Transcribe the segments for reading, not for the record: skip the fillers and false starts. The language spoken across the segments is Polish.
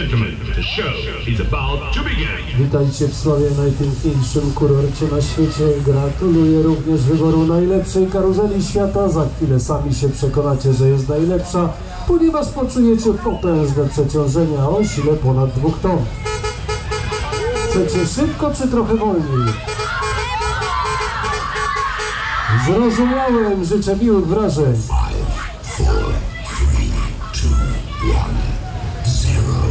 gentlemen, the show is about to begin. Witajcie w Sławie, najpiękniejszym kurorcie na świecie. Gratuluję również wyboru najlepszej karuzeli świata. Za chwilę sami się przekonacie, że jest najlepsza, ponieważ poczujecie potężne przeciążenia o sile ponad 2 ton. Chcecie szybko czy trochę wolniej? Zrozumiałem, życzę miłych wrażeń. 5, 4, 3, 2, 1, 0.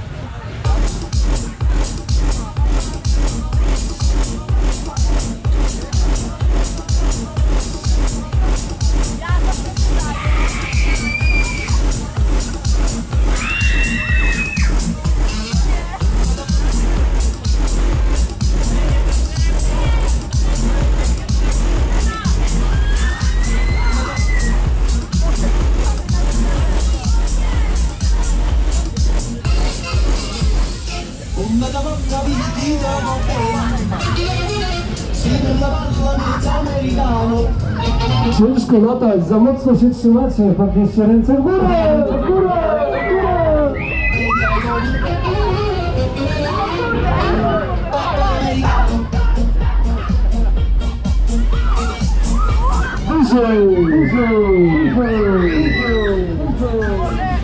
Ciężko latać, za mocno się trzymacie, podnieście ręce w górę, w górę, w górę. Wyżej, wyżej, wyżej, wyżej.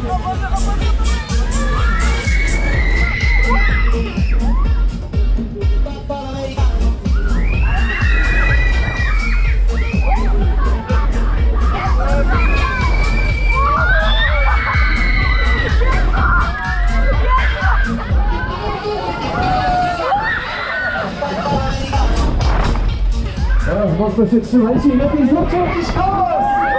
Teraz mocno się trzymajcie i lepiej zróbcie jakiś hałas!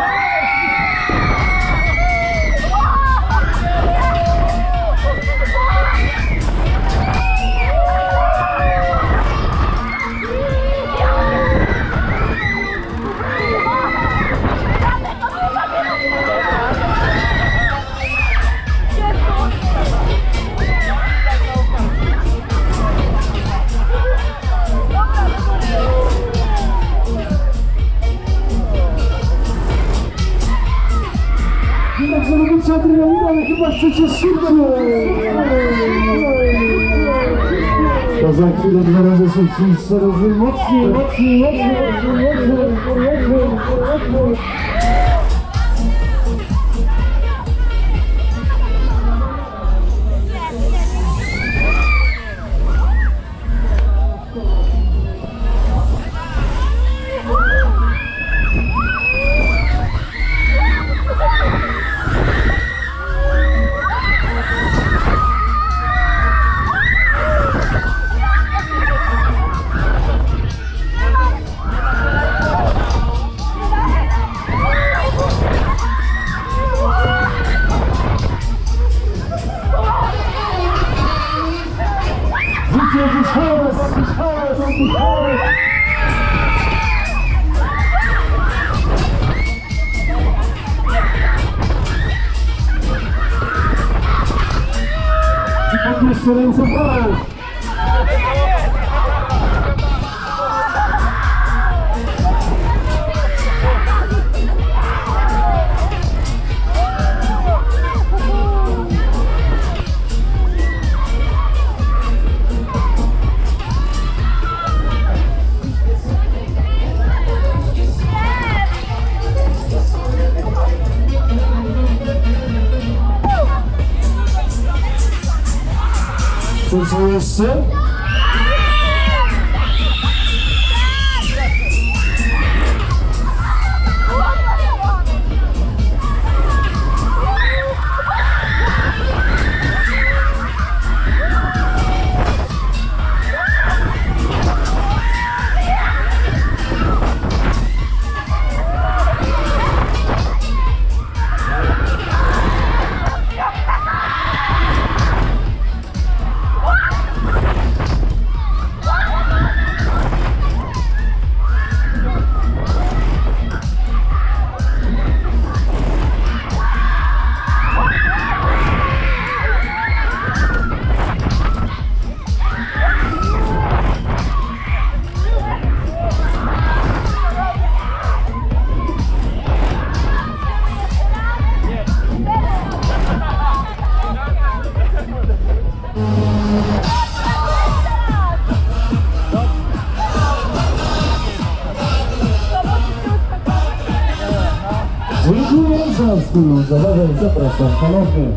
Widać, że lubicie adrenalinę, ale chyba chcecie szybciej. To za chwilę 2 razy szybciej, 4 razy mocniej, mocniej, mocniej, mocniej. Jakiś hałas, jakiś hałas, jakiś hałas. I podnieście ręce w górę. Chcecie jeszcze? stylu zabawę zapraszam ponownie.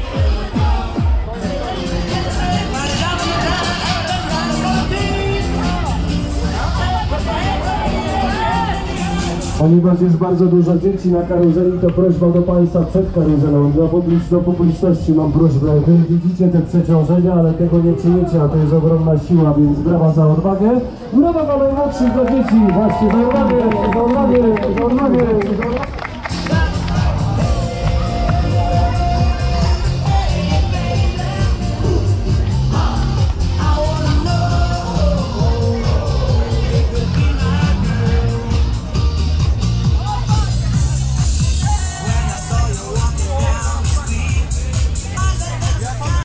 Ponieważ jest bardzo dużo dzieci na karuzeli, to prośba do Państwa przed karuzelą. Do publiczności mam prośbę. Wy widzicie te przeciążenia, ale tego nie czujecie, a to jest ogromna siła, więc brawa za odwagę. Brawa dla najmłodszych, dla dzieci. Właśnie za odwagę, za odwagę, za odwagę, za odwagę.